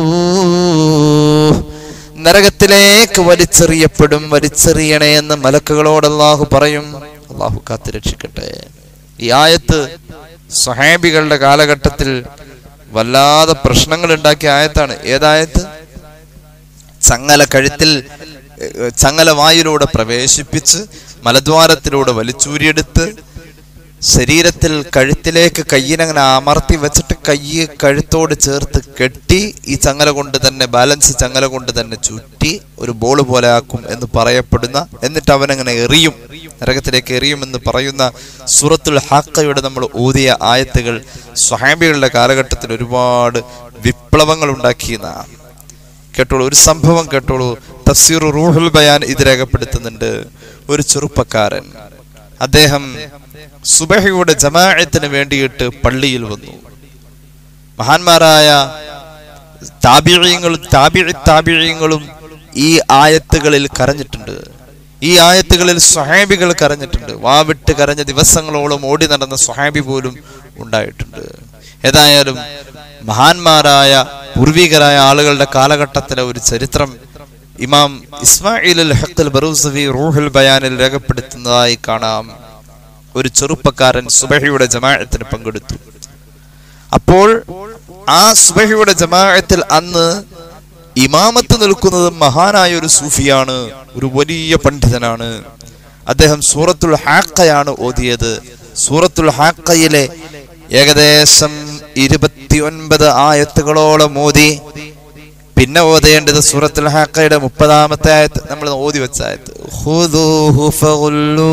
നരകത്തിലേക്ക് വലിച്ചെറിയപ്പെടും. വലിച്ചെറിയണേ എന്ന് മലക്കുകളോട് അല്ലാഹു പറയും. അല്ലാഹു കാത്ത് രക്ഷിക്കട്ടെ. ഈ ആയത്ത് സ്വഹാബികളുടെ കാലഘട്ടത്തിൽ വല്ലാതെ പ്രശ്നങ്ങൾ ഉണ്ടാക്കിയ ആയത്താണ്. ഏതായത്ത്? ചങ്ങല കഴുത്തിൽ ചങ്ങല വായിലൂടെ പ്രവേശിപ്പിച്ച് മലദ്വാരത്തിലൂടെ വലിച്ചൂരിയെടുത്ത് ശരീരത്തിൽ കഴുത്തിലേക്ക് കയ്യിനങ്ങനെ അമർത്തി വെച്ചിട്ട് കൈ കഴുത്തോട് ചേർത്ത് കെട്ടി ഈ ചങ്ങല കൊണ്ട് തന്നെ ബാലൻസ് ചങ്ങല കൊണ്ട് തന്നെ ചുറ്റി ഒരു ബോൾ പോലെ ആക്കും എന്ന് പറയപ്പെടുന്ന, എന്നിട്ട് അവനങ്ങനെ എറിയും, നരകത്തിലേക്ക് എറിയുമെന്ന് പറയുന്ന സൂറത്തുൽ ഹാഖയുടെ നമ്മൾ ഓതിയ ആയത്തുകൾ സ്വഹാബികളുടെ കാലഘട്ടത്തിൽ ഒരുപാട് വിപ്ലവങ്ങൾ ഉണ്ടാക്കിയെന്നാണ്. കേട്ടോളൂ, ഒരു സംഭവം കേട്ടോളൂ. തഫ്സീർ റൂഹുൽ ബയാൻ ഇത് രേഖപ്പെടുത്തുന്നുണ്ട്. ഒരു ചെറുപ്പക്കാരൻ, അദ്ദേഹം സുബഹിയുടെ ജമാഅത്തിന് വേണ്ടിയിട്ട് പള്ളിയിൽ വന്നു. മഹാന്മാരായ താബിഈങ്ങളും താബിഈ താബിഈങ്ങളും ഈ ആയത്തുകളിൽ കരഞ്ഞിട്ടുണ്ട്. ഈ ആയത്തുകളിൽ സ്വഹാബികൾ കരഞ്ഞിട്ടുണ്ട്. വാവിട്ട് കരഞ്ഞ ദിവസങ്ങളോളം ഓടി നടന്ന സ്വഹാബി പോലും ഉണ്ടായിട്ടുണ്ട്. ഏതായാലും മഹാന്മാരായ പൂർവികരായ ആളുകളുടെ കാലഘട്ടത്തിലെ ഒരു ചരിത്രം ഇമാം ഇസ്മായിൽ അൽ ഹഖ് അൽ ബറൂസവി റൂഹുൽ ബയാനിൽ രേഖപ്പെടുത്തുന്നതായി കാണാം. ഒരു ചെറുപ്പക്കാരൻ സുബഹിയുടെ ജമാഅത്തിന് പങ്കെടുത്തു. അപ്പോൾ ആ സുബഹിയുടെ ജമാഅത്തിൽ അന്ന് ഇമാമത്ത് നിൽക്കുന്നത് മഹാനായ ഒരു സൂഫിയാണ്, ഒരു വലിയ പണ്ഡിതനാണ്. അദ്ദേഹം സൂറത്തുൽ ഹാഖയാണ് ഓതിയത്. സൂറത്തുൽ ഹാഖയിലെ ഏകദേശം ഇരുപത്തി ഒൻപത് ആയത്തുകളോളം ഓതി. പിന്നെ ഓതേണ്ടത് സൂറത്തുൽ ഹാഖയുടെ മുപ്പതാമത്തെ ആയത്ത്, നമ്മൾ ഓതി വെച്ച ആയത്ത്, ഖുദൂഹു ഫഗുല്ലൂ,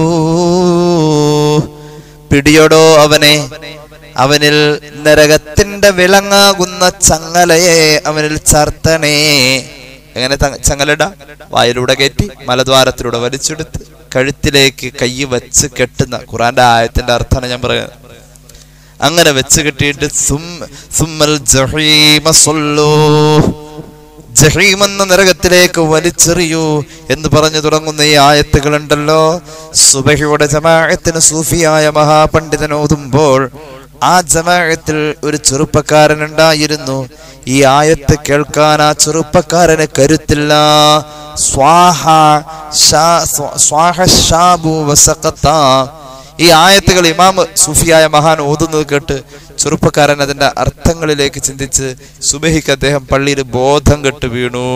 പിടിയോടോ അവനെ, അവനിൽ നരകത്തിന്റെ വിളങ്ങാകുന്ന ചങ്ങലയെ അവനിൽ ചാർത്തണേ. എങ്ങനെ ചങ്ങലട? വായിലൂടെ കയറ്റി മലദ്വാരത്തിലൂടെ വലിച്ചെടുത്ത് കഴുത്തിലേക്ക് കൈ വെച്ച് കെട്ടുന്ന ഖുർആന്റെ ആയത്തിന്റെ അർത്ഥമാണ് ഞാൻ പറയുന്നത്. അങ്ങനെ വെച്ച് കെട്ടിയിട്ട് സുമ്മൽ ജഹീമ സല്ലൂ, ജഹീം എന്ന നരകത്തിലേക്ക് വലിച്ചെറിയൂ എന്ന് പറഞ്ഞു തുടങ്ങുന്ന ഈ ആയത്തുകൾ ഉണ്ടല്ലോ. സുബഹിയുടെ ജമാഅത്തിന് സൂഫിയായ മഹാപണ്ഡിതൻ ഓതുമ്പോൾ ആ ജമാഅത്തിൽ ഒരു ചെറുപ്പക്കാരൻ ഉണ്ടായിരുന്നു. ഈ ആയത്ത് കേൾക്കാൻ ആ ചെറുപ്പക്കാരന് കരുത്തില്ല. സ്വാഹ സ്വാഹ ശാബു വസഖത, ഈ ആയത്തുകൾ ഇമാം സൂഫിയായ മഹാൻ ഓതുന്നത് കേട്ട് ചെറുപ്പക്കാരൻ അതിന്റെ അർത്ഥങ്ങളിലേക്ക് ചിന്തിച്ച് സുബഹിക്ക് അദ്ദേഹം പള്ളിയിൽ ബോധം കെട്ട് വീണു.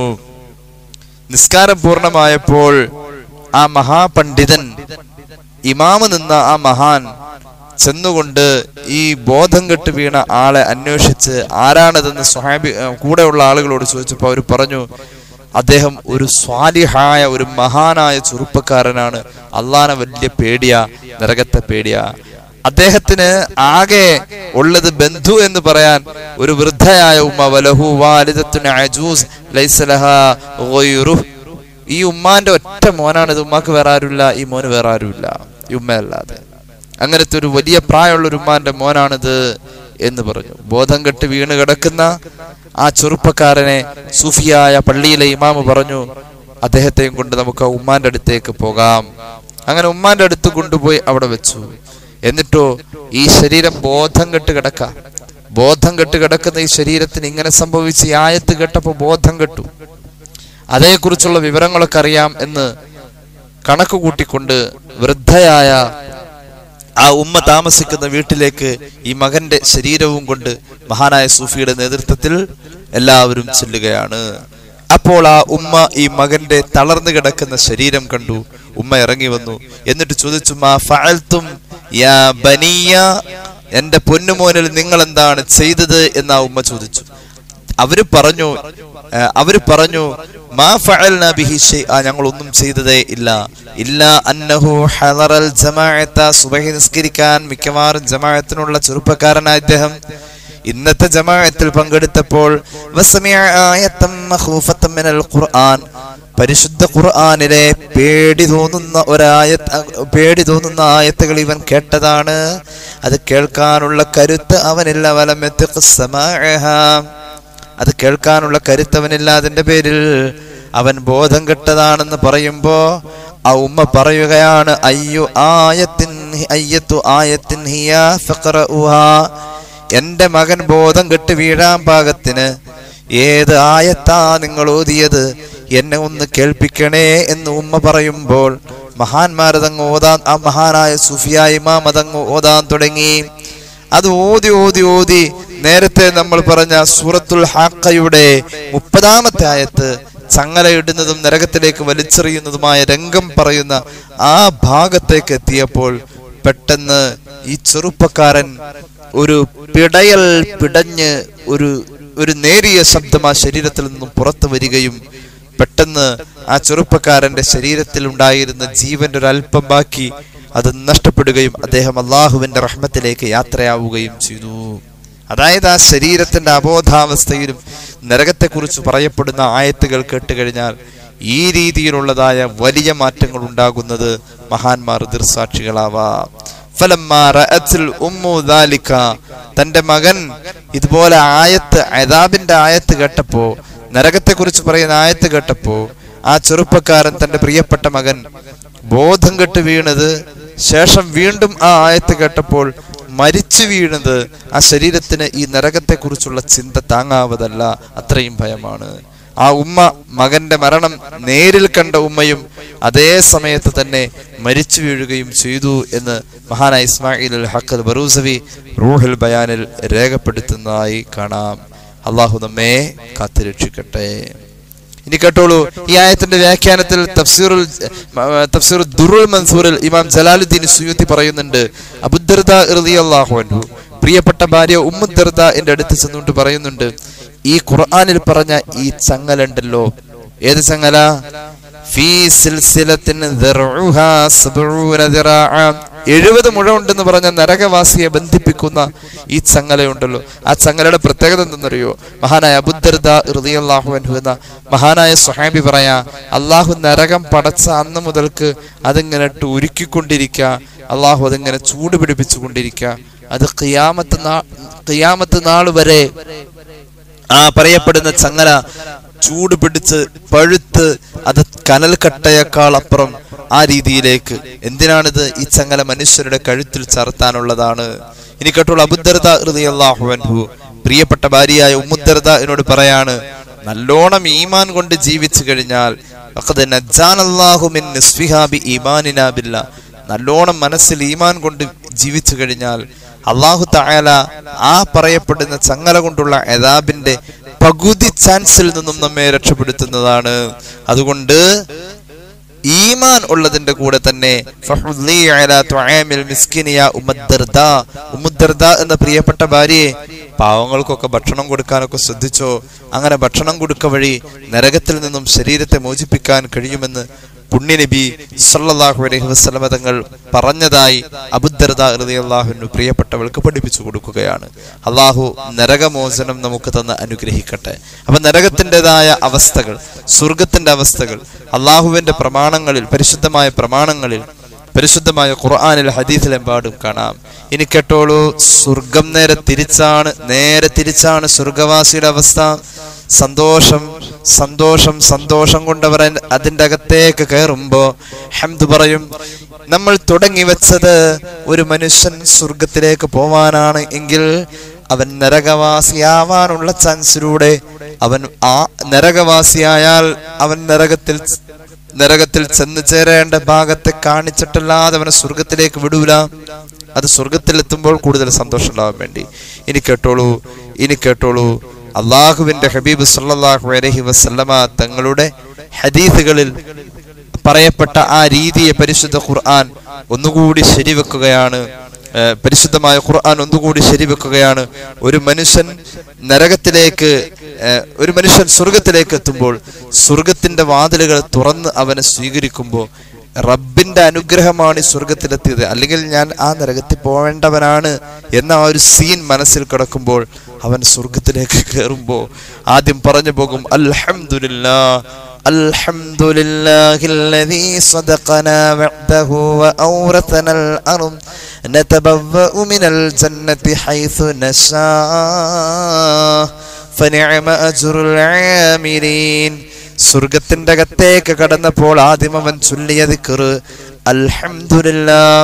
നിസ്കാരം പൂർണ്ണമായപ്പോൾ ആ മഹാപണ്ഡിതൻ, ഇമാമ് നിന്ന ആ മഹാൻ ചെന്നുകൊണ്ട് ഈ ബോധം കെട്ട് വീണ ആളെ അന്വേഷിച്ച് ആരാണതെന്ന് സ്വഹാബി കൂടെയുള്ള ആളുകളോട് ചോദിച്ചപ്പോൾ അവർ പറഞ്ഞു, അദ്ദേഹം ഒരു സ്വാലിഹായ ഒരു മഹാനായ ചെറുപ്പക്കാരനാണ്, അള്ളാനെ വലിയ പേടിയാ, നരകത്തെ പേടിയാ. അദ്ദേഹത്തിന് ആകെ ഉള്ളത് ബന്ധു എന്ന് പറയാൻ ഒരു വൃദ്ധയായ ഉമ്മ, വലഹു വാലിദത്തുൻ അജൂസ് ലൈസ ലഹാ ഗൈറുഹു, ഈ ഉമ്മാന്റെ ഒറ്റ മോനാണിത്, ഉമ്മാക്ക് വേറെ ആരുമില്ല, ഈ മോന് വേറെ ആരുമില്ല ഈ ഉമ്മയല്ലാതെ. അങ്ങനത്തെ ഒരു വലിയ പ്രായമുള്ള ഒരു ഉമ്മാന്റെ മോനാണിത് എന്ന് പറഞ്ഞു. ബോധം കെട്ട് വീണ് കിടക്കുന്ന ആ ചെറുപ്പക്കാരനെ സൂഫിയായ പള്ളിയിലെ ഇമാമ് പറഞ്ഞു, അദ്ദേഹത്തെയും കൊണ്ട് നമുക്ക് ആ ഉമ്മാന്റെ അടുത്തേക്ക് പോകാം. അങ്ങനെ ഉമ്മാന്റെ അടുത്ത് കൊണ്ടുപോയി അവിടെ വെച്ചു. എന്നിട്ടോ ഈ ശരീരം ബോധം കെട്ട് കിടക്ക ബോധം കെട്ട് കിടക്കുന്ന ഈ ശരീരത്തിന് ഇങ്ങനെ സംഭവിച്ച് ഈ ആയത്ത് കേട്ടപ്പോ ബോധം കെട്ടു. അതേക്കുറിച്ചുള്ള വിവരങ്ങളൊക്കെ അറിയാം എന്ന് കണക്ക് കൂട്ടിക്കൊണ്ട് വൃദ്ധയായ ആ ഉമ്മ താമസിക്കുന്ന വീട്ടിലേക്ക് ഈ മകന്റെ ശരീരവും കൊണ്ട് മഹാനായ സൂഫിയുടെ നേതൃത്വത്തിൽ എല്ലാവരും ചെല്ലുകയാണ്. അപ്പോൾ ആ ഉമ്മ ഈ മകന്റെ തളർന്നു കിടക്കുന്ന ശരീരം കണ്ടു. ഉമ്മ ഇറങ്ങി വന്നു. എന്നിട്ട് ചോദിച്ചു, മാ ഫഅൽതും യാ ബനിയ, എന്റെ പൊന്നുമോനിൽ നിങ്ങൾ എന്താണ് ചെയ്തത് എന്ന് ആ ഉമ്മ ചോദിച്ചു. അവര് പറഞ്ഞു അവര് പറഞ്ഞു മാ ഫഅൽനാ ബിഹി ശൈഅ, ഞങ്ങൾ ഒന്നും ചെയ്തതേ ഇല്ല. ഇല്ലാ അന്നഹു ഹദറൽ ജമാഅത, സുബഹി നിസ്കരിക്കാൻ മിക്കവാറും ജമാഅത്തിനുള്ള ചെറുപ്പക്കാരനായ ഇദ്ദേഹം ഇന്നത്തെ ജമാഅത്തിൽ പങ്കെടുത്തപ്പോൾ വസമിഅ ആയതൻ മഖൂഫതൻ മിനൽ ഖുർആൻ, പരിശുദ്ധ ഖുർആനിലെ പേടി തോന്നുന്ന ഒരായത്ത് പേടി തോന്നുന്ന ആയത്തുകൾ ഇവൻ കേട്ടതാണ്. അത് കേൾക്കാനുള്ള കരുത്ത് അവനില്ല. വലം യത്ഖ സമാഅഹ, അത് കേൾക്കാനുള്ള കരുത്തവനില്ല. അതിന്റെ പേരിൽ അവൻ ബോധം കെട്ടതാണെന്ന് പറയുമ്പോ ആ ഉമ്മ പറയുകയാണ്, അയ്യു ആയത്തിൻ അയ്യത്തു ആയത്തിൻ ഹിയ ഫഖറഉഹാ, എന്റെ മകൻ ബോധം കെട്ട് വീഴാൻ പാകത്തിന് ഏത് ആയത്താ നിങ്ങൾ ഓതിയത്, എന്നെ ഒന്ന് കേൾപ്പിക്കണേ എന്ന് ഉമ്മ പറയുമ്പോൾ മഹാന്മാരതങ്ങ് ഓതാൻ, ആ മഹാനായ സുഫിയ ഇമാം അതങ്ങ് ഓതാൻ തുടങ്ങി. അത് ഓതി ഓതി ഓതി നേരത്തെ നമ്മൾ പറഞ്ഞ സൂറത്തുൽ ഹാഖയുടെ മുപ്പതാമത്തെ ആയത്ത്, ചങ്ങലയിടുന്നതും നരകത്തിലേക്ക് വലിച്ചെറിയുന്നതുമായ രംഗം പറയുന്ന ആ ഭാഗത്തേക്ക് എത്തിയപ്പോൾ പെട്ടെന്ന് ഈ ചെറുപ്പക്കാരൻ ഒരു പിടയൽ പിടഞ്ഞ് ഒരു ഒരു നേരിയ ശബ്ദം ആ ശരീരത്തിൽ നിന്നും പുറത്തു വരികയും പെട്ടെന്ന് ആ ചെറുപ്പക്കാരന്റെ ശരീരത്തിൽ ഉണ്ടായിരുന്ന ജീവന്റെ ഒരു അല്പം ബാക്കി അത് നഷ്ടപ്പെടുകയും അദ്ദേഹം അള്ളാഹുവിന്റെ റഹ്മത്തിലേക്ക് യാത്രയാവുകയും ചെയ്തു. അതായത് ആ ശരീരത്തിന്റെ അബോധാവസ്ഥയിലും നരകത്തെക്കുറിച്ച് പറയപ്പെടുന്ന ആയത്തുകൾ കേട്ടുകഴിഞ്ഞാൽ ഈ രീതിയിലുള്ളതായ വലിയ മാറ്റങ്ങൾ ഉണ്ടാകുന്നത് മഹാന്മാർ ദൃസാക്ഷികളാവാം. തന്റെ മകൻ ഇതുപോലെ ആയത്ത്, അദാബിന്റെ ആയത്ത് കേട്ടപ്പോ, നരകത്തെ കുറിച്ച് പറയുന്ന ആയത്ത് കേട്ടപ്പോ ആ ചെറുപ്പക്കാരൻ തന്റെ പ്രിയപ്പെട്ട മകൻ ബോധം കെട്ട് വീണത് ശേഷം വീണ്ടും ആ ആയത്ത് കേട്ടപ്പോൾ മരിച്ചു വീണത് ആ ശരീരത്തിന് ഈ നരകത്തെ കുറിച്ചുള്ള ചിന്ത താങ്ങാവതല്ല, അത്രയും ഭയമാണ്. ആ ഉമ്മ, മകന്റെ മരണം നേരിൽ കണ്ട ഉമ്മയും അതേ സമയത്ത് തന്നെ മരിച്ചു വീഴുകയും ചെയ്തു എന്ന് മഹാനായ ഇസ്മായിൽ അൽ ഹഖ് അൽ ബറൂസവി റൂഹുൽ ബയാനിൽ രേഖപ്പെടുത്തുന്നതായി കാണാം. അള്ളാഹു നമ്മെ കാത്തുരക്ഷിക്കട്ടെ. ഇനി കേട്ടോളൂ, ഈ ആയത്തിന്റെ വ്യാഖ്യാനത്തിൽ തഫ്സീറുൽ തഫ്സീർ ദുറുൽ മൻസൂറിൽ ഇമാം ജലാലുദ്ദീൻ സുയൂത്തി പറയുന്നുണ്ട്, അബൂദർദ റളിയല്ലാഹു അൻഹു പ്രിയപ്പെട്ട ഭാര്യ ഉമ്മു ദർദ എന്റെ അടുത്ത് ചെന്നുകൊണ്ട് പറയുന്നുണ്ട്, ഈ ഖുർആനിൽ പറഞ്ഞ ഈ ചങ്ങലുണ്ടല്ലോ, ഏത് ചങ്ങല? ഫീ സിൽസിലത്തിൻ ദർഉഹാ സബ്ഊന ദിറാഅ, എഴുപത് മുഴ ഉണ്ടെന്ന് പറഞ്ഞ നരകവാസിയെ ബന്ധിപ്പിക്കുന്ന ഈ ചങ്ങലയുണ്ടല്ലോ, ആ ചങ്ങലയുടെ പ്രത്യേകത എന്തെന്നറിയോ? മഹാനായ അബൂദർദ റളിയല്ലാഹു അൻഹു എന്ന മഹാനായ സ്വഹാബി പറയാ, അള്ളാഹു നരകം പടച്ച അന്ന് മുതൽക്ക് അതിങ്ങനെ ഉരുക്കിക്കൊണ്ടിരിക്കുക, അള്ളാഹു അതിങ്ങനെ ചൂട് പിടിപ്പിച്ചുകൊണ്ടിരിക്കുക, അത് ഖിയാമത്ത് നാ ഖിയാമത്ത് നാൾ വരെ ആ പറയപ്പെടുന്ന ചങ്ങല ചൂട് പിടിച്ച് പഴുത്ത് അത് കനൽ കട്ടയേക്കാൾ അപ്പുറം ആ രീതിയിലേക്ക്. എന്തിനാണിത്? ഈ ചങ്ങല മനുഷ്യരുടെ കഴുത്തിൽ ചാർത്താനുള്ളതാണ്. ഇനി കേട്ടോളൂ, അബൂദർദ റളിയല്ലാഹു അൻഹു പ്രിയപ്പെട്ട ഭാര്യയായ ഉമ്മു ദർദ എന്നോട് പറയാണ്, നല്ലോണം ഈമാൻ കൊണ്ട് ജീവിച്ചു കഴിഞ്ഞാൽ ഖദ് നജ്ജാനല്ലാഹു മിൻ നിസ്ഫിഹാ ബി ഈമാനിനാ ബില്ലാ, നല്ലോണം മനസ്സിൽ ഈമാൻ കൊണ്ട് ജീവിച്ചു കഴിഞ്ഞാൽ അള്ളാഹു തആല ആ പറയപ്പെടുന്ന ചങ്ങല കൊണ്ടുള്ള അദാബിന്റെ പകുതി ചാൻസിൽ നിന്നും നമ്മെ രക്ഷപ്പെടുത്തുന്നതാണ്. അതുകൊണ്ട് ഈമാൻ ഉള്ളതിന്റെ കൂടെ തന്നെ എന്ന പ്രിയപ്പെട്ട ഭാര്യയെ പാവങ്ങൾക്കൊക്കെ ഭക്ഷണം കൊടുക്കാനൊക്കെ ശ്രദ്ധിച്ചോ. അങ്ങനെ ഭക്ഷണം കൊടുക്ക വഴി നരകത്തിൽ നിന്നും ശരീരത്തെ മോചിപ്പിക്കാൻ കഴിയുമെന്ന് പുണ്യനബി സല്ലല്ലാഹു അലൈഹി വസല്ലം തങ്ങൾ പറഞ്ഞതായി അബൂദർദ റളിയല്ലാഹു അൻഹു പ്രിയപ്പെട്ടവൾക്ക് പഠിപ്പിച്ചു കൊടുക്കുകയാണ്. അള്ളാഹു നരകമോചനം നമുക്ക് തന്ന് അനുഗ്രഹിക്കട്ടെ. അപ്പൊ നരകത്തിൻ്റെതായ അവസ്ഥകൾ, സ്വർഗത്തിന്റെ അവസ്ഥകൾ അള്ളാഹുവിന്റെ പ്രമാണങ്ങളിൽ, പരിശുദ്ധമായ പ്രമാണങ്ങളിൽ, പരിശുദ്ധമായ ഖുർആനിൽ ഹദീസിലെമ്പാടും കാണാം. ഇനി കേട്ടോളൂ, സ്വർഗം നേരെ തിരിച്ചാണ്, നേരെ തിരിച്ചാണ് സ്വർഗവാസിയുടെ അവസ്ഥ. സന്തോഷം സന്തോഷം സന്തോഷം കൊണ്ടവർ അതിൻ്റെ അകത്തേക്ക് കയറുമ്പോ ഹംദ് പറയും. നമ്മൾ തുടങ്ങി വെച്ചത് ഒരു മനുഷ്യൻ സ്വർഗത്തിലേക്ക് പോവാനാണ് എങ്കിൽ അവൻ നരകവാസിയാവാനുള്ള ചാൻസിലൂടെ അവൻ ആ നരകവാസിയായാൽ അവൻ നരകത്തിൽ നരകത്തിൽ ചെന്ന് ചേരേണ്ട ഭാഗത്തെ കാണിച്ചിട്ടല്ലാതെ അവനെ സ്വർഗത്തിലേക്ക് വിടൂല. അത് സ്വർഗത്തിലെത്തുമ്പോൾ കൂടുതൽ സന്തോഷം ഉണ്ടാവാൻ വേണ്ടി. ഇനി കേട്ടോളൂ ഇനി കേട്ടോളൂ അള്ളാഹുവിന്റെ ഹബീബ് സല്ലല്ലാഹു അലൈഹി വസല്ലമ തങ്ങളുടെ ഹദീസുകളിൽ പറയപ്പെട്ട ആ രീതിയെ പരിശുദ്ധ ഖുർആൻ ഒന്നുകൂടി ശരിവെക്കുകയാണ്. പരിശുദ്ധമായ ഖുർആൻ ഒന്നുകൂടി ശരിവെക്കുകയാണ്. ഒരു മനുഷ്യൻ നരകത്തിലേക്ക് ഒരു മനുഷ്യൻ സ്വർഗത്തിലേക്ക് എത്തുമ്പോൾ സ്വർഗത്തിന്റെ വാതിലുകൾ തുറന്ന് അവനെ സ്വീകരിക്കുമ്പോൾ റബ്ബിന്റെ അനുഗ്രഹമാണ് ഈ സ്വർഗത്തിലെത്തിയത്, അല്ലെങ്കിൽ ഞാൻ ആ നരകത്തിൽ പോവേണ്ടവനാണ് എന്ന ആ ഒരു സീൻ മനസ്സിൽ കിടക്കുമ്പോൾ അവൻ സ്വർഗത്തിലേക്ക് കയറുമ്പോൾ ആദ്യം പറഞ്ഞു പോകും അൽഹംദുലില്ലാഹ് അൽഹംദുലില്ലാഹില്ലദീ സദഖനാ വഅദഹു വഔറതനൽ അർദ് നതബവ്വഉ മിനൽ ജന്നതി ഹൈസു നശാ ഫനിഅമ അജ്റുൽ ആമിലീൻ. സ്വർഗത്തിന്റെ അകത്തേക്ക് കടന്നപ്പോൾ ആദ്യം അവൻ ചൊല്ലിയ ദിക്ർ അൽഹംദുലില്ലാഹ്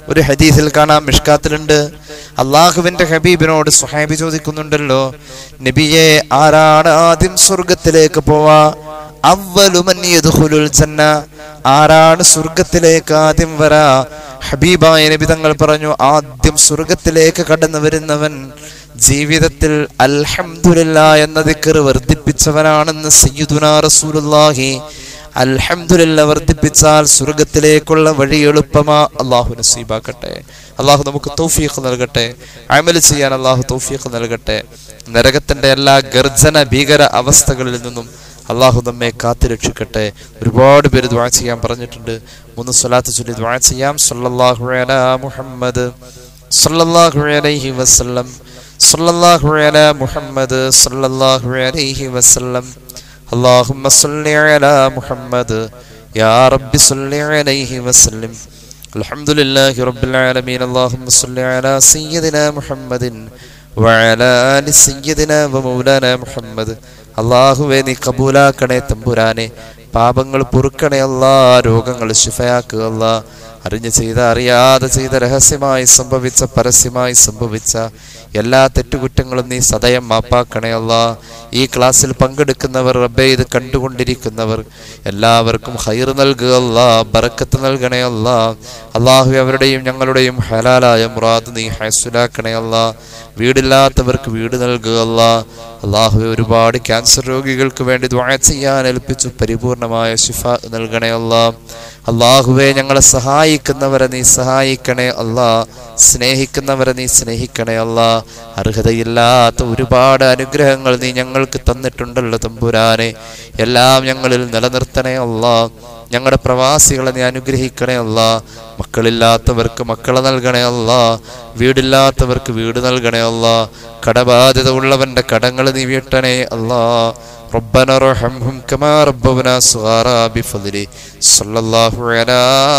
ഒരു ഹദീസിൽ കാണാം, മിഷ്കാത്തിലുണ്ട്, അള്ളാഹുവിന്റെ ഹബീബിനോട് സ്വഹാബി ചോദിക്കുന്നുണ്ടല്ലോ, നബിയെ ആരാണ് ആദ്യം സ്വർഗത്തിലേക്ക് പോവാ? അവ്വലു മൻ യദ്ഖുലുൽ ജന്ന, ആരാണ് സ്വർഗത്തിലേക്ക് ആദ്യം വരാ? ഹബീബായ നബി തങ്ങൾ പറഞ്ഞു, ആദ്യം സ്വർഗത്തിലേക്ക് കടന്നു വരുന്നവൻ ജീവിതത്തിൽ അൽഹംദുലില്ലാഹ് എന്ന ദിക്ർ വർദ്ധിപ്പിച്ചവനാണെന്ന് സയ്യിദുനാ റസൂലുള്ളാഹി. അൽഹംദുലില്ലാഹ് വർദ്ധിപ്പിച്ചാൽ സ്വർഗത്തിലേക്കുള്ള വഴി എളുപ്പമാ. അള്ളാഹു നസീബാക്കട്ടെ. അള്ളാഹു നമുക്ക് തൗഫീഖ് നൽകട്ടെ. അമൽ ചെയ്യാൻ അള്ളാഹു തൗഫീഖ് നൽകട്ടെ. നരകത്തിന്റെ എല്ലാ ഗർജന ഭീകര അവസ്ഥകളിൽ നിന്നും അള്ളാഹു നമ്മെ കാത്തുരക്ഷിക്കട്ടെ. ഒരുപാട് പേര് ദുആ ചെയ്യാൻ പറഞ്ഞിട്ടുണ്ട്. മൂന്ന് സ്വലാത്ത് ചൊല്ലി ദുആ ചെയ്യാം. സല്ലല്ലാഹു അലാ മുഹമ്മദ് സല്ലല്ലാഹു അലൈഹി വസല്ലം സല്ലല്ലാഹു അലാ മുഹമ്മദ് സല്ലല്ലാഹു അലൈഹി വസല്ലം അല്ലാഹുമ്മ സ്വല്ലി അലാ മുഹമ്മദ് യാ റബ്ബി സ്വല്ലി അലൈഹി വസല്ലം അൽഹംദുലില്ലാഹി റബ്ബിൽ ആലമീൻ അല്ലാഹുമ്മ സ്വല്ലി അലാ സയ്യിദിനാ മുഹമ്മദിൻ വഅലാ ആലി സയ്യിദിനാ വമൗലാനാ മുഹമ്മദ്. അല്ലാഹുവേ നീ കബൂലാക്കണേ തമ്പുരാനെ, പാപങ്ങൾ പൊറുക്കണേ അല്ലാ, രോഗങ്ങൾ ശിഫയാക്കുക അല്ലാ. അറിഞ്ഞു ചെയ്ത അറിയാതെ ചെയ്ത രഹസ്യമായി സംഭവിച്ച പരസ്യമായി സംഭവിച്ച എല്ലാ തെറ്റുകുറ്റങ്ങളും നീ സദയം മാപ്പാക്കണേ അല്ലാ. ഈ ക്ലാസ്സിൽ പങ്കെടുക്കുന്നവർ, റബ്ബേ ഇത് കണ്ടുകൊണ്ടിരിക്കുന്നവർ എല്ലാവർക്കും ഖൈർ നൽകുക അല്ലാ, ബറക്കത്ത് നൽകണേ അല്ലാ. അല്ലാഹു അവരുടെയും ഞങ്ങളുടെയും ഹലാലായ മുറാദ് നീ ഹൈസുലാക്കണേ അല്ലാ. വീടില്ലാത്തവർക്ക് വീട് നൽകുക അല്ലാ. അല്ലാഹു ഒരുപാട് ക്യാൻസർ രോഗികൾക്ക് വേണ്ടി ദുആ ചെയ്യാൻ ഏൽപ്പിച്ചു, പരിപൂർണമായ ശിഫ നൽകണേ അല്ലാ. അല്ലാഹുവേ ഞങ്ങളെ സഹായിക്കുന്നവരെ നീ സഹായിക്കണേ അല്ലാ, സ്നേഹിക്കുന്നവരെ നീ സ്നേഹിക്കണേ അല്ലാ. അർഹതയില്ലാത്ത ഒരുപാട് അനുഗ്രഹങ്ങൾ നീ ഞങ്ങൾക്ക് തന്നിട്ടുണ്ടല്ലോ തമ്പുരാനെ, എല്ലാം ഞങ്ങളിൽ നിലനിർത്തണേ അല്ലാ. ഞങ്ങളുടെ പ്രവാസികളെ നീ അനുഗ്രഹിക്കണേ അല്ലാ. മക്കളില്ലാത്തവർക്ക് മക്കളെ നൽകണേ അല്ലാ. വീടില്ലാത്തവർക്ക് വീട് നൽകണേ അല്ലാ. കടബാധ്യത ഉള്ളവന്റെ കടങ്ങൾ നീ വീട്ടണേ അല്ലാ. ربنا ارحمهم كما ربونا صغارا بفضله صلى الله على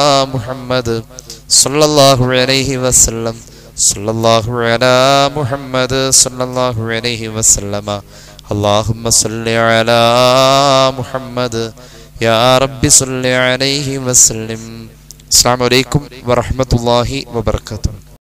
محمد صلى الله عليه وسلم صلى الله على محمد صلى الله عليه وسلم اللهم صل على محمد يا رب صل عليه وسلم. السلام عليكم ورحمة الله وبركاته.